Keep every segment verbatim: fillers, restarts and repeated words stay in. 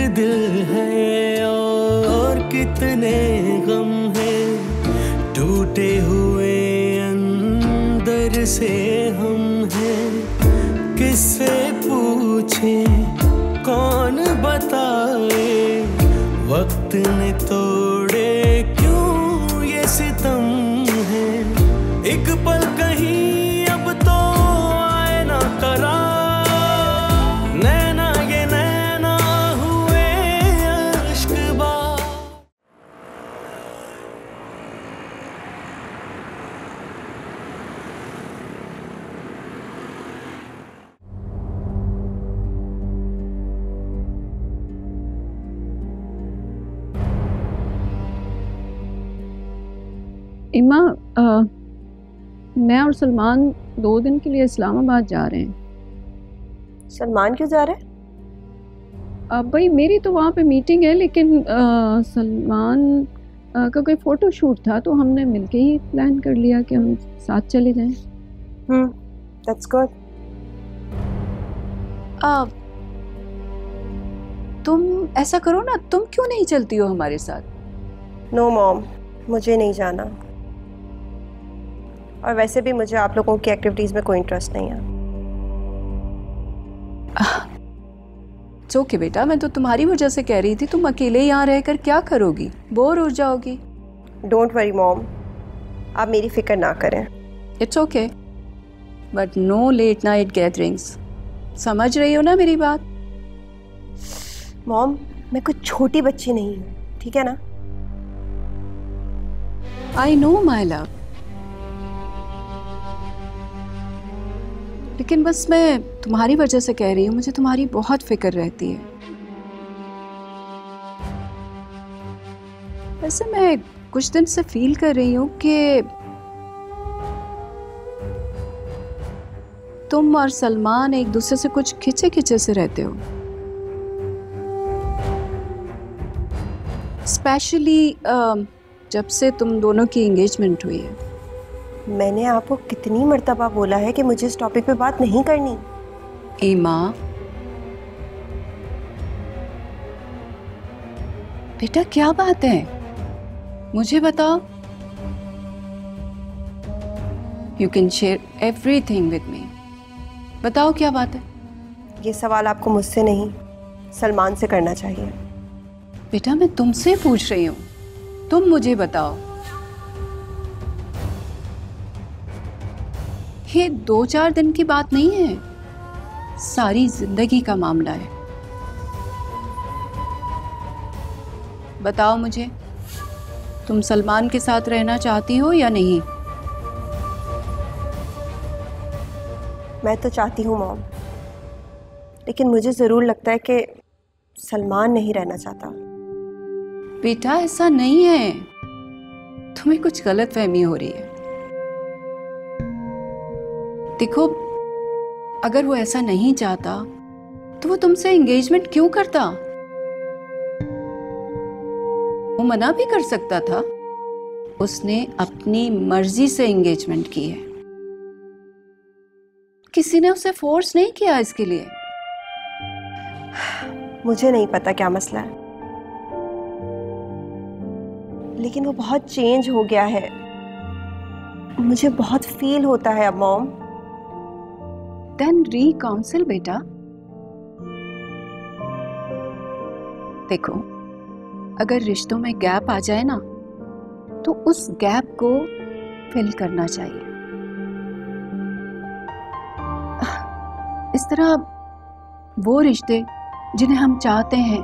दिल है और कितने गम हैं, टूटे हुए अंदर से हम हैं। किससे पूछें, कौन बताए, वक्त ने तोड़े क्यों ये सितम है। एक पल कहीं अब तो आए ना करा, नैना ये नैना हुए अश्कबा। इमा, आ, मैं और सलमान दो दिन के लिए इस्लामाबाद जा रहे हैं। सलमान क्यों जा रहे हैं? अब भाई मेरी तो वहाँ पे मीटिंग है, लेकिन आ, सलमान आ, का कोई फ़ोटो शूट था तो हमने मिलके ही प्लान कर लिया कि हम साथ चले जाएं। Hmm, that's good. अब तुम ऐसा करो ना, तुम क्यों नहीं चलती हो हमारे साथ? नो मॉम, मुझे नहीं जाना, और वैसे भी मुझे आप लोगों की एक्टिविटीज में कोई इंटरेस्ट नहीं है। ओके बेटा, मैं तो तुम्हारी वजह से कह रही थी, तुम अकेले यहाँ रहकर क्या करोगी, बोर हो जाओगी। डोंट वरी मॉम, आप मेरी फिक्र ना करें। It's okay, but no late night gatherings. समझ रही हो ना मेरी बात? मॉम, मैं कोई छोटी बच्ची नहीं हूँ, ठीक है ना? आई नो माय लव, लेकिन बस मैं तुम्हारी वजह से कह रही हूँ, मुझे तुम्हारी बहुत फिक्र रहती है। वैसे मैं कुछ दिन से फील कर रही हूँ कि तुम और सलमान एक दूसरे से कुछ खिंचे खिंचे से रहते हो, स्पेशली जब से तुम दोनों की एंगेजमेंट हुई है। मैंने आपको कितनी मर्तबा बोला है कि मुझे इस टॉपिक पे बात नहीं करनी। ईमा बेटा, क्या बात है, मुझे बताओ। You can share everything with me. बताओ क्या बात है। ये सवाल आपको मुझसे नहीं, सलमान से करना चाहिए। बेटा मैं तुमसे पूछ रही हूँ, तुम मुझे बताओ। ये दो चार दिन की बात नहीं है, सारी जिंदगी का मामला है। बताओ मुझे, तुम सलमान के साथ रहना चाहती हो या नहीं? मैं तो चाहती हूँ मॉम, लेकिन मुझे ज़रूर लगता है कि सलमान नहीं रहना चाहता। बेटा ऐसा नहीं है, तुम्हें कुछ गलतफहमी हो रही है। देखो, अगर वो ऐसा नहीं चाहता तो वो तुमसे एंगेजमेंट क्यों करता? वो मना भी कर सकता था। उसने अपनी मर्जी से एंगेजमेंट की है, किसी ने उसे फोर्स नहीं किया इसके लिए। मुझे नहीं पता क्या मसला है, लेकिन वो बहुत चेंज हो गया है, मुझे बहुत फील होता है अब मॉम। देन री-काउंसिल बेटा। देखो, अगर रिश्तों में गैप आ जाए ना, तो उस गैप को फिल करना चाहिए। इस तरह वो रिश्ते जिन्हें हम चाहते हैं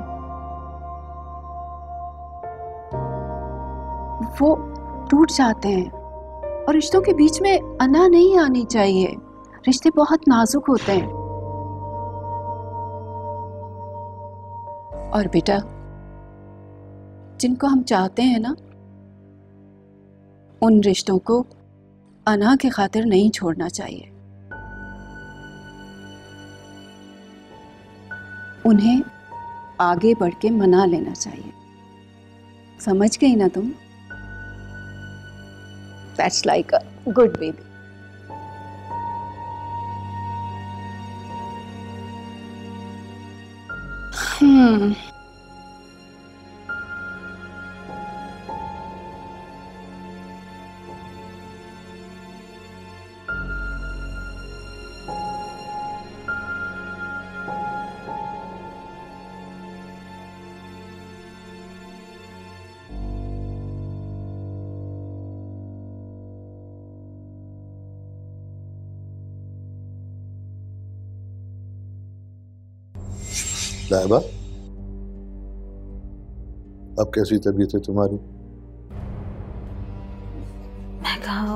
वो टूट जाते हैं, और रिश्तों के बीच में अना नहीं आनी चाहिए। रिश्ते बहुत नाजुक होते हैं। और बेटा, जिनको हम चाहते हैं ना, उन रिश्तों को अना के खातिर नहीं छोड़ना चाहिए। उन्हें आगे बढ़ के मना लेना चाहिए। समझ गई ना तुम? That's like a good baby. हम्म लाइबा, अब कैसी तबीयत है तुम्हारी? मैं कहा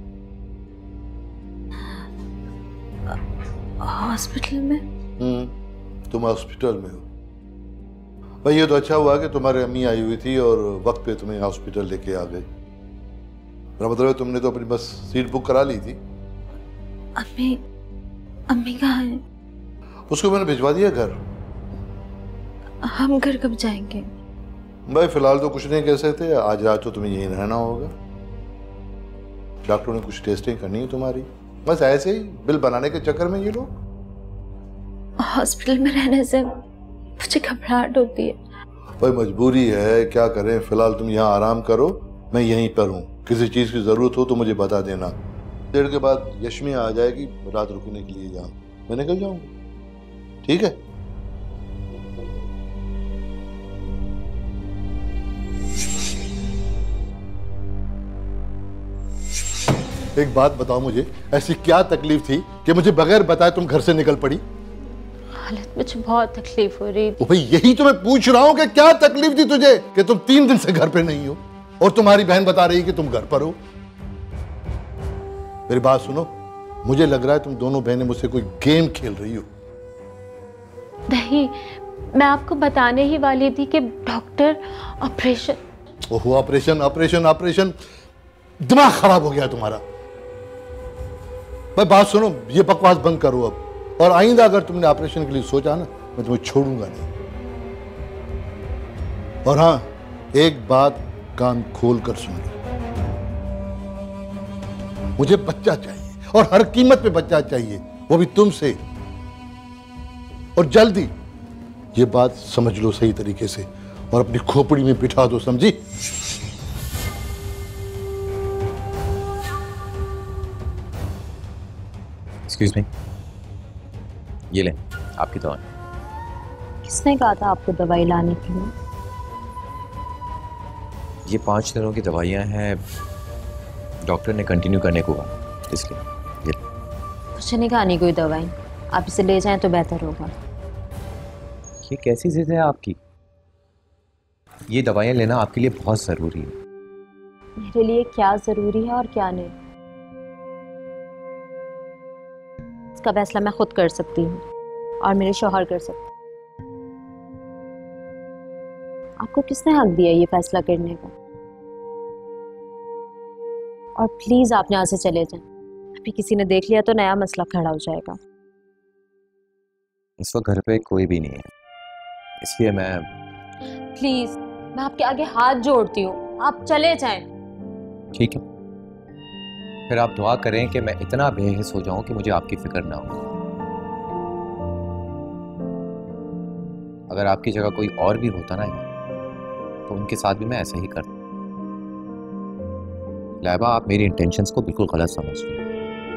हॉस्पिटल में। हम्म, तुम हॉस्पिटल में हो। भाई ये तो अच्छा हुआ कि तुम्हारी अम्मी आई हुई थी और वक्त पे तुम्हें हॉस्पिटल लेके आ गई। मेरा मतलब है तुमने तो अपनी बस सीट बुक करा ली थी। अम्मी अम्मी कहाँ है? उसको मैंने भिजवा दिया घर। हम घर कब जाएंगे? भाई फिलहाल तो कुछ नहीं कह सकते, आज रात तो तुम्हें यहीं रहना होगा। डॉक्टरों ने कुछ टेस्टिंग करनी है तुम्हारी, बस ऐसे ही बिल बनाने के चक्कर में ये लोग। हॉस्पिटल में रहने से मुझे घबराहट होती है। भाई मजबूरी है, क्या करें। फिलहाल तुम यहाँ आराम करो, मैं यहीं पर हूँ। किसी चीज की जरूरत हो तो मुझे बता देना। देर के बाद यशमी आ जाएगी, रात रुकने के लिए यहाँ मैं निकल जाऊंगा, ठीक है? एक बात बताओ मुझे, ऐसी क्या तकलीफ थी कि मुझे बगैर बताए तुम घर से निकल पड़ी? हालत मुझे बहुत तकलीफ हो रही थी। भाई यही तो मैं पूछ रहा हूँ कि क्या तकलीफ थी तुझे कि तुम तीन दिन से घर पे नहीं हो और तुम्हारी बहन बता रही है कि तुम घर पर हो। मेरी बात सुनो, मुझे लग रहा है तुम दोनों बहनें मुझसे कोई गेम खेल रही हो। नहीं, मैं आपको बताने ही वाली थी कि डॉक्टर ऑपरेशन। ओहो, ऑपरेशन ऑपरेशन ऑपरेशन, दिमाग खराब हो गया तुम्हारा। भाई बात सुनो, ये बकवास बंद करो अब, और आइंदा अगर तुमने ऑपरेशन के लिए सोचा ना, मैं तुम्हें छोड़ूंगा नहीं। और हाँ, एक बात कान खोल कर सुन लो, मुझे बच्चा चाहिए और हर कीमत पे बच्चा चाहिए, वो भी तुमसे, और जल्दी। ये बात समझ लो सही तरीके से और अपनी खोपड़ी में बिठा दो, समझी? एक्सक्यूज मी, ये लें आपकी दवा। किसने कहा था आपको दवाई लाने के लिए? ये पाँच दिनों की दवाइयाँ हैं, डॉक्टर ने कंटिन्यू करने को कहा, इसलिए ये। मुझे नहीं खानी कोई दवाई, आप इसे ले जाएं तो बेहतर होगा। ये कैसी जिद है आपकी? ये दवाइयाँ लेना आपके लिए बहुत ज़रूरी है। मेरे लिए क्या ज़रूरी है और क्या नहीं, इसका फैसला मैं खुद कर सकती हूँ और मेरे शौहर कर सकते। आपको किसने हक दिया ये फैसला करने का? और प्लीज आप यहाँ से चले जाएं, अभी किसी ने देख लिया तो नया मसला खड़ा हो जाएगा। इस वक्त घर पे कोई भी नहीं है, इसलिए मैं। प्लीज, मैं आपके आगे हाथ जोड़ती हूँ, आप चले जाएं। ठीक है, फिर आप दुआ करें कि मैं इतना बेहिस हो जाऊं कि मुझे आपकी फिक्र ना हो। अगर आपकी जगह कोई और भी होता ना तो उनके साथ भी मैं ऐसा ही करता। लाइबा, आप मेरी इंटेंशंस को बिल्कुल गलत समझ रही हैं।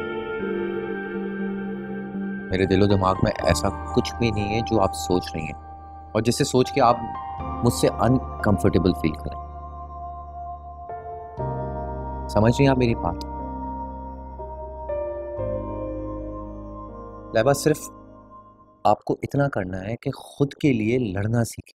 मेरे दिलो दिमाग में ऐसा कुछ भी नहीं है जो आप सोच रही हैं और जिसे सोच के आप मुझसे अनकंफर्टेबल फील करें। समझ रही हैं आप मेरी बात? लाइबा, सिर्फ आपको इतना करना है कि खुद के लिए लड़ना सीखें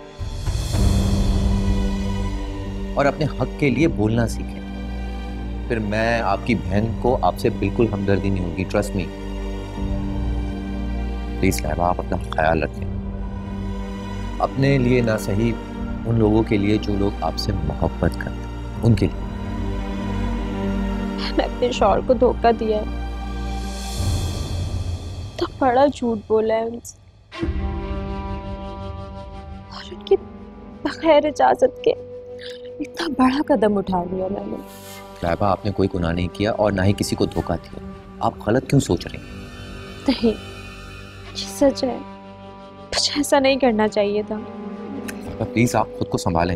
और अपने हक के लिए बोलना सीखें। फिर मैं आपकी बहन को आपसे बिल्कुल हमदर्दी नहीं होगी, ट्रस्ट मी। प्लीज लाइबा, आप अपना ख्याल रखें, अपने लिए ना सही, उन लोगों के लिए जो लोग आपसे मोहब्बत करते हैं, उनके लिए। मैंने अपने शौहर को धोखा दिया है, तो बड़ा झूठ बोला है उनसे और उनकी बगैर इजाजत के इतना बड़ा कदम उठा लिया मैंने। लाइबा, आपने कोई गुनाह नहीं किया और ना ही किसी को धोखा दिया। आप गलत क्यों सोच रही हैं? नहीं, ये सच है, मुझे ऐसा नहीं करना चाहिए था। प्लीज आप खुद को संभालें।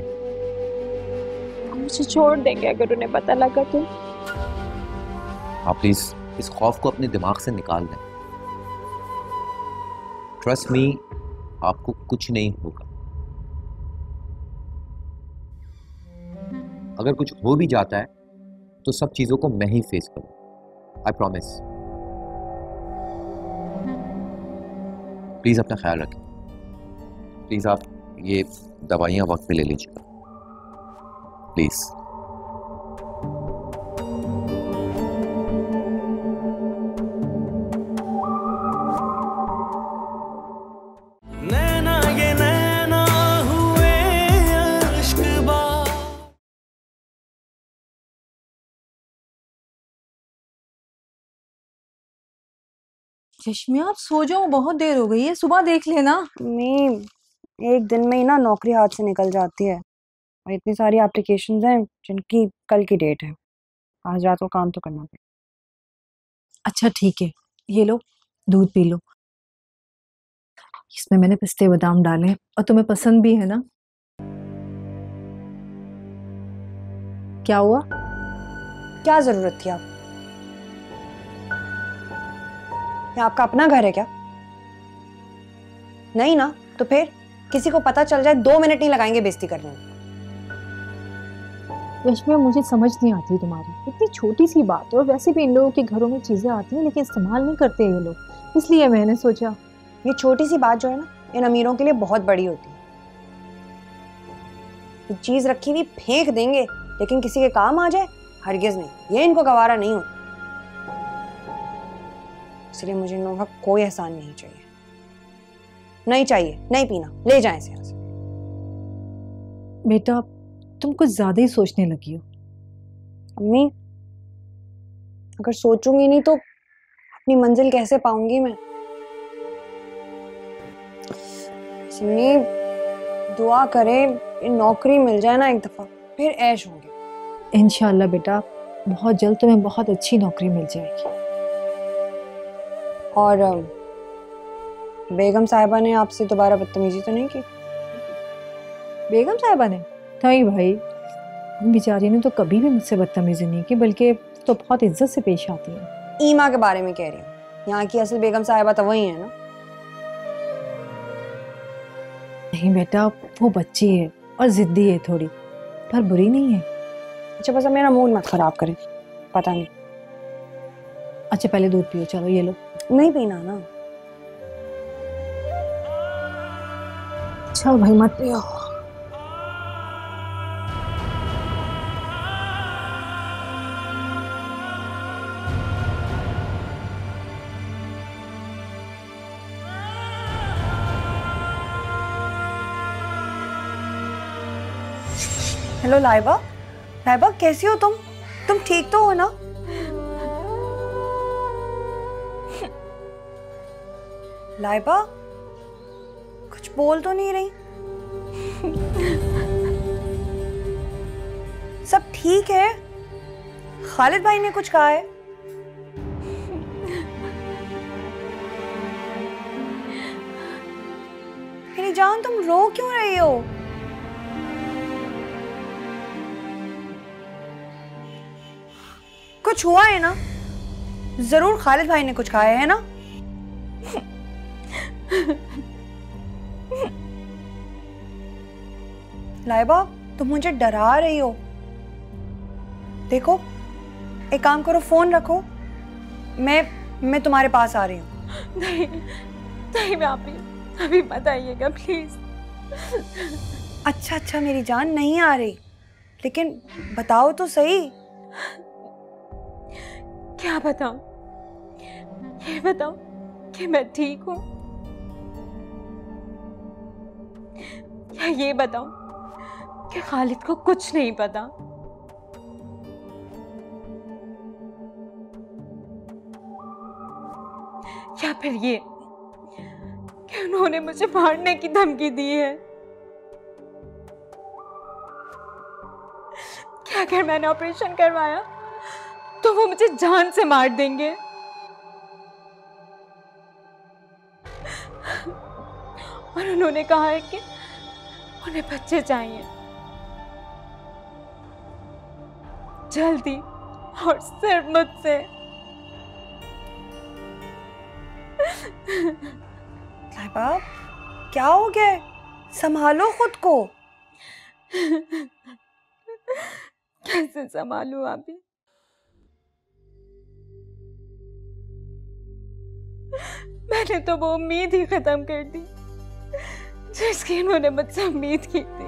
मुझे छोड़ देंगे अगर उन्हें पता लगा तो? आप प्लीज इस खौफ को अपने दिमाग से निकाल दें। ट्रस्ट मी, आपको कुछ नहीं होगा। अगर कुछ हो भी जाता है तो सब चीजों को मैं ही फेस करूं, आई प्रॉमिस। प्लीज अपना ख्याल रखें। प्लीज आप ये दवाइयाँ वक्त पे ले लीजिएगा प्लीज। नैना ये नैना हुए अश्कबा। चश्मे आप सो जाओ, बहुत देर हो गई है, सुबह देख लेना। मैं एक दिन में ही ना नौकरी हाथ से निकल जाती है और इतनी सारी एप्लीकेशंस हैं जिनकी कल की डेट है। आज रात को काम तो करना पड़ेगा। अच्छा ठीक है, ये लो दूध पी लो। इसमें मैंने पिस्ते बादाम डाले हैं और तुम्हें पसंद भी है ना। क्या हुआ? क्या जरूरत थी आप? ये आपका अपना घर है क्या? नहीं ना, तो फिर किसी को पता चल जाए दो मिनट नहीं लगाएंगे बेइज्जती करने में। यश्मी मुझे समझ नहीं आती तुम्हारी, इतनी छोटी सी बात है और वैसे भी इन लोगों के घरों में चीजें आती हैं लेकिन इस्तेमाल नहीं करते ये लोग, इसलिए मैंने सोचा। ये छोटी सी बात जो है ना, इन अमीरों के लिए बहुत बड़ी होती है। ये चीज रखी हुई फेंक देंगे लेकिन किसी के काम आ जाए हरगिज नहीं, ये इनको गवारा नहीं होता। इसलिए मुझे इन लोगों का कोई एहसान नहीं चाहिए। नहीं चाहिए, नहीं पीना, ले जाएं इसे यहाँ से। बेटा तुम कुछ ज्यादा ही सोचने लगी हो। अम्मी अगर सोचूंगी नहीं तो अपनी मंजिल कैसे पाऊंगी मैं? सिमी दुआ करें नौकरी मिल जाए ना एक दफा, फिर ऐश होंगे। इंशाल्लाह बेटा, बहुत जल्द तुम्हें बहुत अच्छी नौकरी मिल जाएगी। और बेगम साहिबा ने आपसे दोबारा बदतमीजी तो नहीं की? बेगम साहिबा ने? नहीं भाई, बेचारी ने तो कभी भी मुझसे बदतमीजी नहीं की, बल्कि तो बहुत इज्जत से पेश आती है। ईमा के बारे में कह रही हूँ, यहाँ की असल बेगम साहिबा तो वही है ना। नहीं बेटा, वो बच्ची है और जिद्दी है थोड़ी, पर बुरी नहीं है। अच्छा बस अब मेरा मूड मत खराब करे, पता नहीं। अच्छा पहले दूध पियो, चलो ये लो। नहीं पीना ना। अच्छा भाई मत पियो। हेलो लाइबा, लाइबा कैसी हो तुम? तुम ठीक तो हो ना? लाइबा कुछ बोल तो नहीं रही? सब ठीक है? खालिद भाई ने कुछ कहा है? मेरी जान तुम रो क्यों रही हो? कुछ हुआ है ना? जरूर खालिद भाई ने कुछ कहा है ना? लाइबा तुम मुझे डरा रही हो। देखो एक काम करो, फोन रखो, मैं मैं तुम्हारे पास आ रही हूँ। नहीं नहीं मैं अभी अभी बताइएगा प्लीज। अच्छा अच्छा मेरी जान नहीं आ रही, लेकिन बताओ तो सही। क्या बताऊं? ये बताओ कि मैं ठीक हूं, या ये बताऊं कि खालिद को कुछ नहीं पता? या फिर ये कि उन्होंने मुझे मारने की धमकी दी है? क्या अगर मैंने ऑपरेशन करवाया तो वो मुझे जान से मार देंगे? और उन्होंने कहा है कि उन्हें बच्चे चाहिए जल्दी और सिर्फ मुझसे। लाइबा क्या हो गया? संभालो खुद को। कैसे संभालूं अभी? मैंने तो वो उम्मीद ही खत्म कर दी जिसकी इन्होंने मुझसे उम्मीद की थी।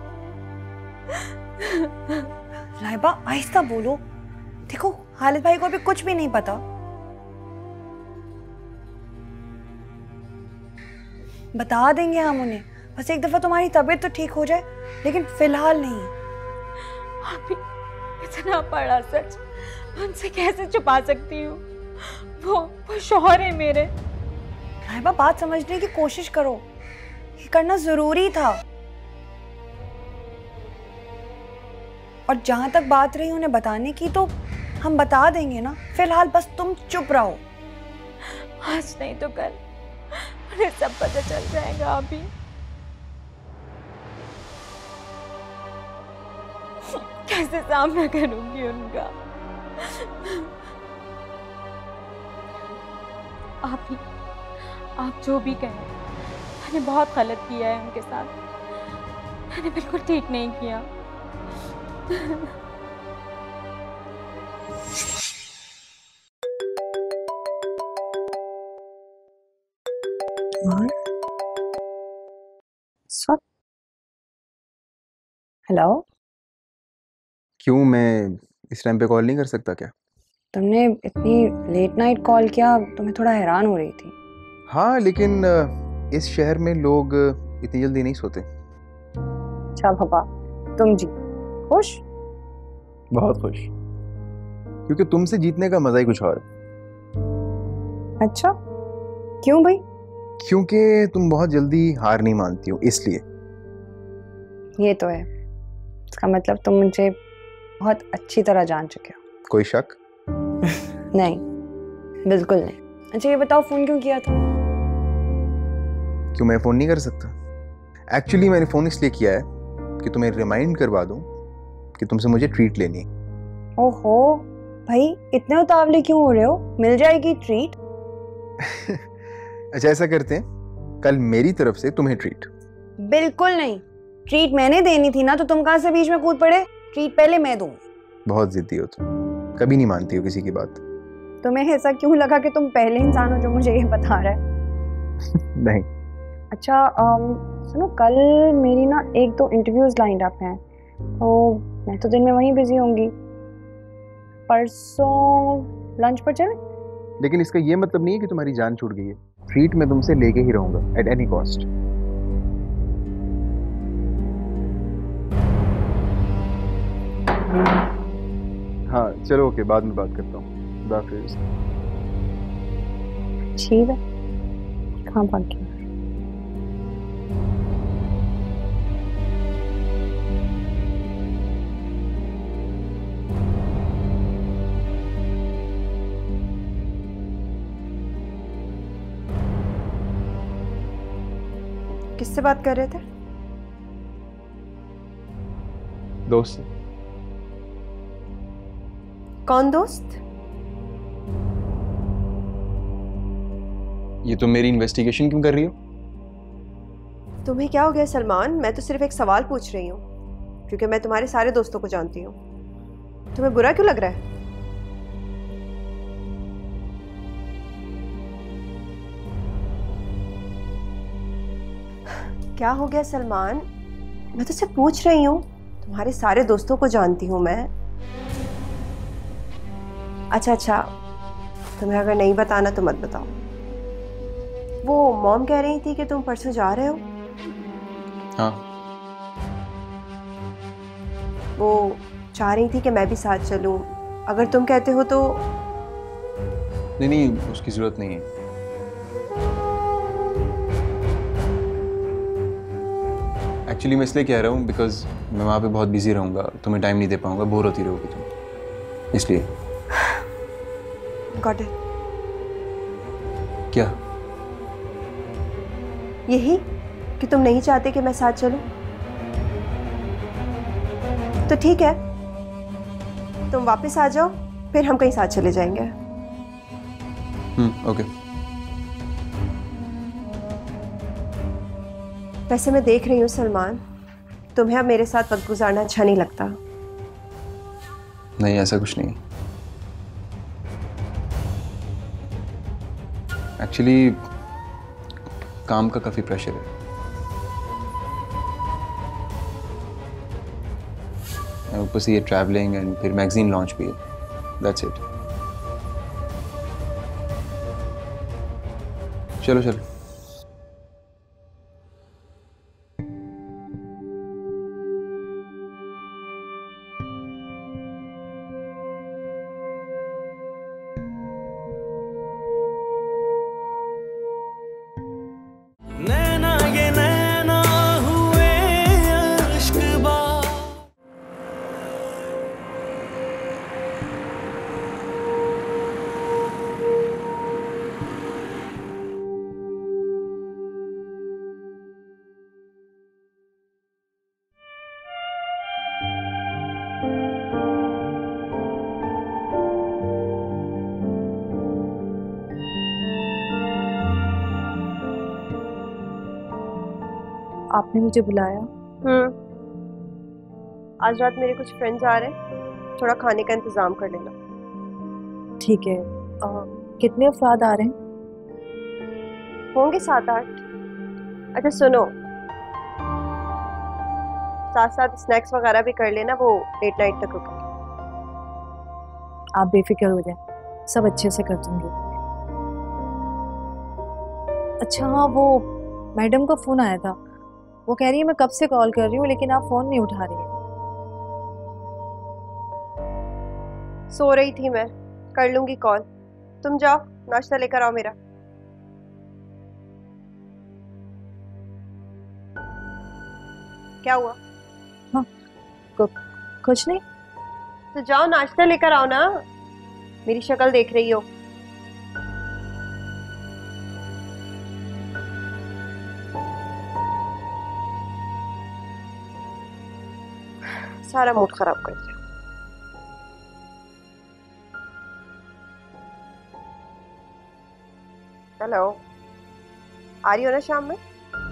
लाइबा आहिस्ता बोलो, देखो खालिद भाई को अभी कुछ भी नहीं पता। बता देंगे हम उन्हें, बस एक दफा तुम्हारी तबीयत तो ठीक हो जाए, लेकिन फिलहाल नहीं। अभी इतना बड़ा सच उनसे कैसे छुपा सकती हूँ? वो वो शौहर है मेरे। लाइबा बात समझने की कोशिश करो, ये करना जरूरी था। और जहां तक बात रही उन्हें बताने की, तो हम बता देंगे ना। फिलहाल बस तुम चुप रहो। आज नहीं तो कल उन्हें सब पता चल जाएगा। अभी कैसे सामना करूंगी उनका? आप ही आप जो भी कहें, मैंने बहुत गलत किया है उनके साथ। मैंने बिल्कुल ठीक नहीं किया। हेलो, क्यों, मैं इस टाइम पे कॉल नहीं कर सकता क्या? तुमने इतनी लेट नाइट कॉल किया तो मैं थोड़ा हैरान हो रही थी। हाँ, लेकिन इस शहर में लोग इतनी जल्दी नहीं सोते। अच्छा पापा, तुम जी खुश? बहुत खुश, क्योंकि तुमसे जीतने का मजा ही कुछ और है। अच्छा, क्यों भाई? क्योंकि तुम बहुत जल्दी हार नहीं मानती हो, इसलिए। ये तो है, इसका मतलब तुम मुझे बहुत अच्छी तरह जान चुके हो। कोई शक? नहीं, बिल्कुल नहीं। अच्छा ये बताओ, फोन क्यों किया था? क्यों, मैं फोन नहीं कर सकता? एक्चुअली मैंने फोन इसलिए किया है कि तुम्हें रिमाइंड करवा दूं कि तुमसे मुझे ट्रीट लेनी है। ओहो भाई, इतने उतावले क्यों हो रहे हो? मिल जाएगी ट्रीट। अच्छा ऐसा करते हैं, कल मेरी तरफ से तुम्हें ट्रीट। बिल्कुल नहीं, ट्रीट मैंने देनी थी ना, तो तुम कहां से बीच में कूद पड़े? ट्रीट पहले मैं दूंगी। बहुत जिद्दी हो तुम, कभी नहीं मानती हो किसी की बात। तुम्हें ऐसा क्यों लगा कि तुम पहले इंसान हो जो मुझे ये बता रहा है? नहीं। अच्छा आम, सुनो, कल मेरी ना एक दो इंटरव्यूज लाइंड अप हैं, तो मैं तो दिन में वहीं बिजी होंगी। परसों लंच पर चलें? लेकिन इसका ये मतलब नहीं है कि तुम्हारी जान छूट गई है। ट्रीट मैं तुमसे लेके ही रहूंगा एट एनी कॉस्ट। हाँ चलो, ओके, बाद में बात करता हूँ। बाफिज। ठीक है, कहाँ भाग गया? किससे बात कर रहे थे? दोस्त से। कौन दोस्त? ये तुम मेरी इन्वेस्टिगेशन क्यों कर रही हो? तुम्हें क्या हो गया सलमान? मैं तो सिर्फ एक सवाल पूछ रही हूँ, क्योंकि मैं तुम्हारे सारे दोस्तों को जानती हूँ। तुम्हें बुरा क्यों लग रहा है? क्या हो गया सलमान? मैं तुझसे पूछ रही हूँ, तुम्हारे सारे दोस्तों को जानती हूँ मैं। अच्छा अच्छा, तुम्हें अगर नहीं बताना तो मत बताओ। वो मॉम कह रही थी कि तुम परसों जा रहे हो। हाँ। वो चाह रही थी कि मैं भी साथ चलूं, अगर तुम कहते हो तो। नहीं नहीं, उसकी जरूरत नहीं है। एक्चुअली मैं इसलिए कह रहा हूँ बिकॉज मैं वहाँ पे बहुत बिजी रहूँगा, तुम्हें टाइम नहीं दे पाऊँगा, बोर होती रहोगी तुम, इसलिए। Got it. क्या? यही कि तुम नहीं चाहते कि मैं साथ चलूं? तो ठीक है, तुम वापस आ जाओ, फिर हम कहीं साथ चले जाएंगे। Hmm, okay. वैसे मैं देख रही हूँ सलमान, तुम्हें अब मेरे साथ वक्त गुजारना अच्छा नहीं लगता। नहीं, ऐसा कुछ नहीं। एक्चुअली काम का काफ़ी प्रेशर है। ऊपर से ये ट्रैवलिंग एंड फिर मैगजीन लॉन्च भी है, दैट्स इट। चलो चलो। नैना ये नैना हुए अश्कबा। आपने मुझे बुलाया? हम्म आज रात मेरे कुछ फ्रेंड्स आ रहे हैं, थोड़ा खाने का इंतजाम कर लेना। ठीक है। आ, कितने अफराद आ रहे हैं? होंगे सात आठ। अच्छा सुनो, साथ साथ स्नैक्स वगैरह भी कर लेना, वो लेट नाइट तक रुकेंगे। आप बेफिक्र हो जाए, सब अच्छे से कर दूंगी। अच्छा हाँ, वो मैडम का फ़ोन आया था, वो कह रही है मैं कब से कॉल कर रही हूँ लेकिन आप फ़ोन नहीं उठा रही हैं। सो रही थी मैं, कर लूंगी कॉल। तुम जाओ नाश्ता लेकर आओ मेरा। क्या हुआ? हाँ कुछ नहीं। तो जाओ नाश्ता लेकर आओ ना, मेरी शक्ल देख रही हो। सारा मूड खराब कर दिया। हेलो, आ रही हो ना शाम में?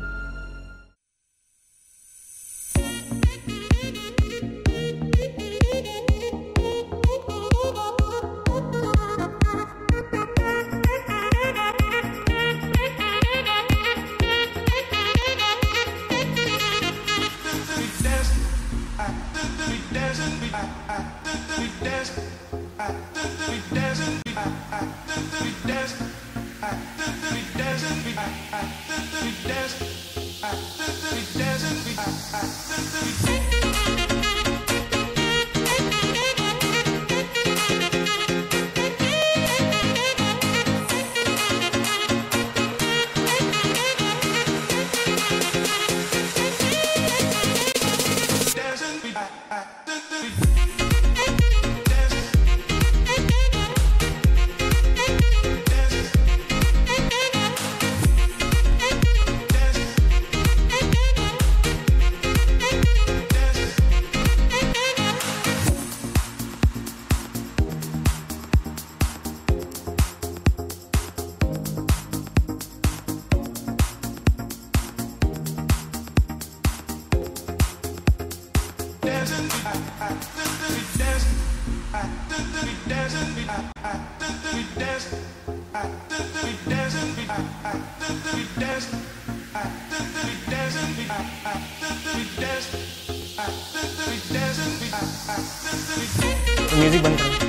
म्यूजिक बंद करो।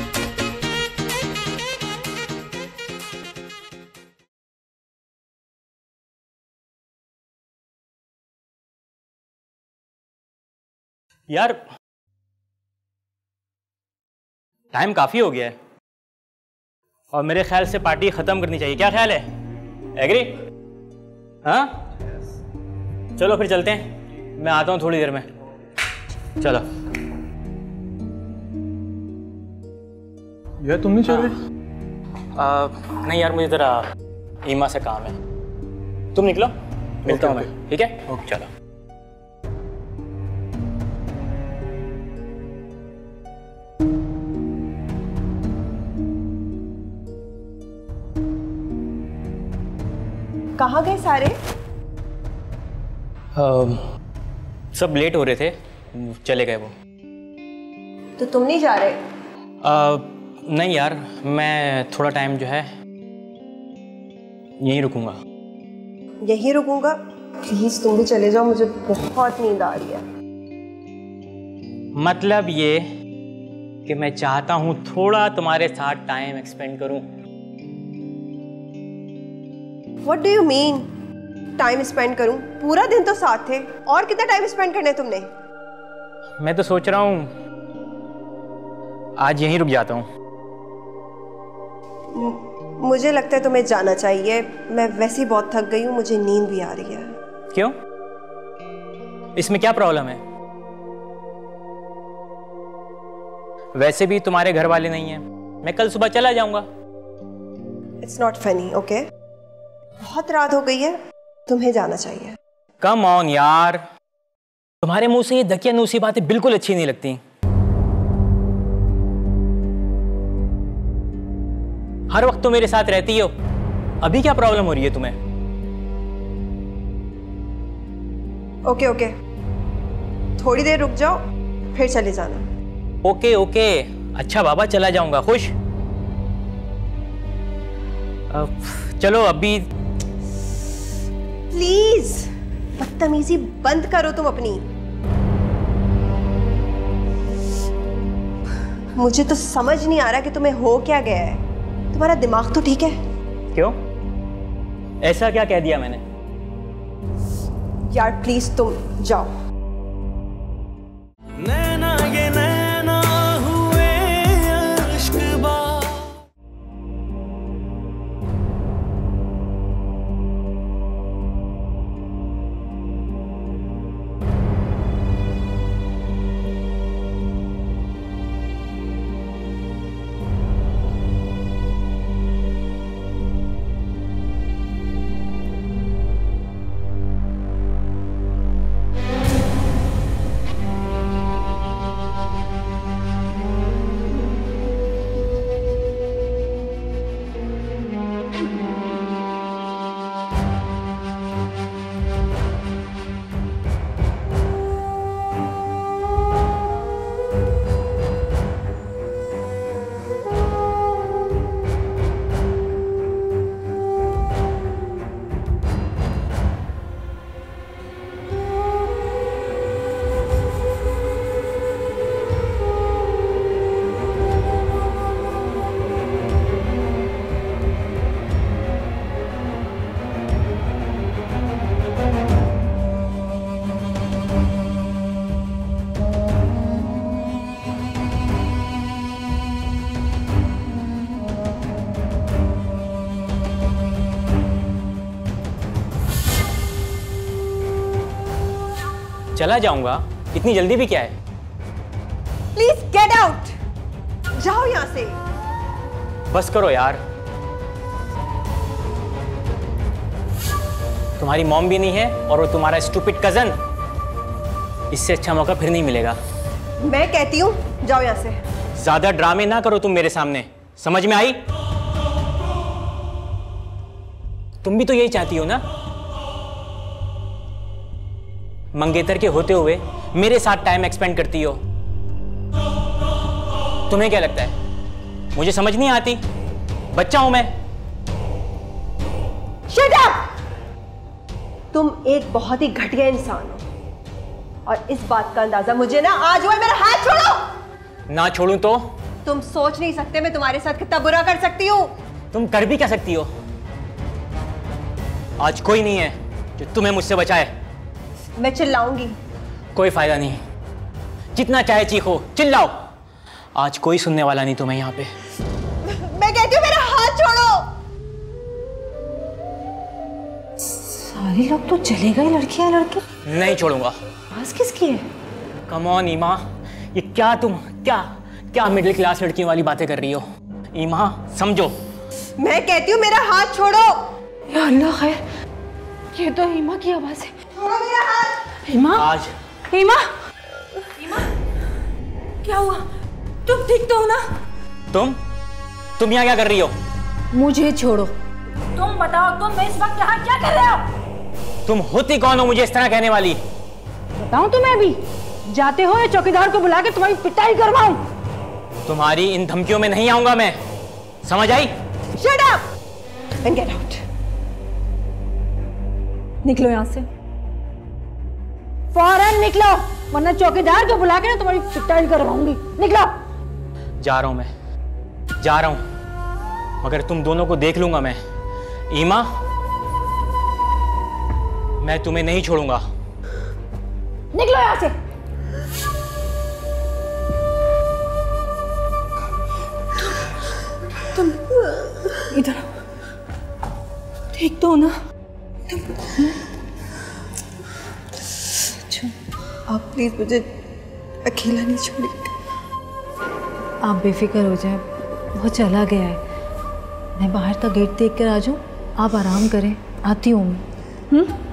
यार टाइम काफी हो गया है और मेरे ख्याल से पार्टी खत्म करनी चाहिए। क्या ख्याल है? एग्री? हाँ चलो फिर चलते हैं, मैं आता हूँ थोड़ी देर में। चलो। यार तुम नहीं चल रहे? आ, नहीं यार, मुझे जरा ईमा से काम है। तुम निकलो, मिलता हूँ मैं। ठीक है? ओके चलो। कहाँ गए सारे? आ, सब लेट हो रहे थे, चले गए वो। तो तुम नहीं जा रहे? आ, नहीं यार, मैं थोड़ा टाइम जो है यहीं रुकूंगा। यहीं रुकूंगा? प्लीज तुम भी चले जाओ, मुझे बहुत नींद आ रही है। मतलब ये कि मैं चाहता हूं थोड़ा तुम्हारे साथ टाइम एक्सपेंड करूं। What do you mean? Time spend करूं? पूरा दिन तो साथ थे, और कितना टाइम स्पेंड करना है तुमने? मैं तो सोच रहा हूं आज यहीं रुक जाता हूं। मुझे लगता है तुम्हें जाना चाहिए। मैं वैसे ही बहुत थक गई हूं, मुझे नींद भी आ रही है। क्यों? इसमें क्या प्रॉब्लम है? वैसे भी तुम्हारे घर वाले नहीं हैं, मैं कल सुबह चला जाऊंगा। It's not funny, okay? बहुत रात हो गई है, तुम्हें जाना चाहिए। कम ऑन यार, तुम्हारे मुंह से ये दकियानूसी बातें बिल्कुल अच्छी नहीं लगती। हर वक्त तो मेरे साथ रहती हो, अभी क्या प्रॉब्लम हो रही है तुम्हें? ओके ओके, थोड़ी देर रुक जाओ, फिर चले जाना। ओके ओके, अच्छा बाबा, चला जाऊंगा। खुश? अब चलो अभी। प्लीज बदतमीजी बंद करो तुम अपनी। मुझे तो समझ नहीं आ रहा कि तुम्हें हो क्या गया है। तुम्हारा दिमाग तो ठीक है? क्यों? ऐसा क्या कह दिया मैंने? यार प्लीज तुम जाओ। नैना ये नैना हुए अश्कबा। चला जाऊंगा, इतनी जल्दी भी क्या है? प्लीज गेट आउट, जाओ यहां से। बस करो यार, तुम्हारी मॉम भी नहीं है और वो तुम्हारा स्टूपिड कजन। इससे अच्छा मौका फिर नहीं मिलेगा। मैं कहती हूँ जाओ यहां से। ज्यादा ड्रामे ना करो तुम मेरे सामने, समझ में आई? तुम भी तो यही चाहती हो ना, मंगेतर के होते हुए मेरे साथ टाइम एक्सपेंड करती हो। तुम्हें क्या लगता है मुझे समझ नहीं आती? बच्चा हूं मैं। Shut up! तुम एक बहुत ही घटिया इंसान हो और इस बात का अंदाजा मुझे ना आज हुआ। मेरा हाथ छोड़ो। ना छोड़ूं तो? तुम सोच नहीं सकते मैं तुम्हारे साथ कितना बुरा कर सकती हूँ। तुम कर भी क्या सकती हो? आज कोई नहीं है जो तुम्हें मुझसे बचाए। मैं चिल्लाऊंगी। कोई फायदा नहीं, जितना चाहे चीखो, चिल्लाओ, आज कोई सुनने वाला नहीं तुम्हें यहाँ पे। मैं कहती हूँ मेरा हाथ छोड़ो। सारे लोग तो चले गए, लड़कियां लड़के। नहीं छोड़ूंगा। बात किसकी है? कम ऑन ईमा, ये क्या तुम क्या क्या मिडिल क्लास लड़कियों वाली बातें कर रही हो? ईमा समझो। मैं कहती हूँ मेरा हाथ छोड़ो। या अल्लाह खैर, ये तो ईमा की आवाज है। छोड़ो मेरा हाथ। ईमा, आज ईमा, ईमा, क्या हुआ? तुम ठीक तो हो ना? तुम तुम यहाँ क्या कर रही हो? मुझे छोड़ो। तुम बताओ, तुम इस वक्त यहाँ क्या कर रहे हो? तुम होती कौन हो मुझे इस तरह कहने वाली? बताऊं तुम्हें अभी? जाते हो या चौकीदार को बुला के तुम्हारी पिटाई करवाऊं? तुम्हारी इन धमकियों में नहीं आऊंगा मैं, समझ आई? Shut up and get out. निकलो यहाँ से। फौरन निकलो, वरना चौकीदार को बुला के ना तुम्हारी पिटाई करवाऊंगी। निकलो। जा रहा हूं मैं, जा रहा हूं, मगर तुम दोनों को देख लूंगा मैं। ईमा, मैं तुम्हें नहीं छोड़ूंगा। निकलो यहाँ से। तुम इधर ठीक तो हो ना? तुम आप प्लीज मुझे अकेला नहीं छोड़िएगा। आप बेफिक्र हो जाए, वो चला गया है। मैं बाहर का गेट देख कर आ जाऊँ, आप आराम करें, आती हूँ मैं। हम्म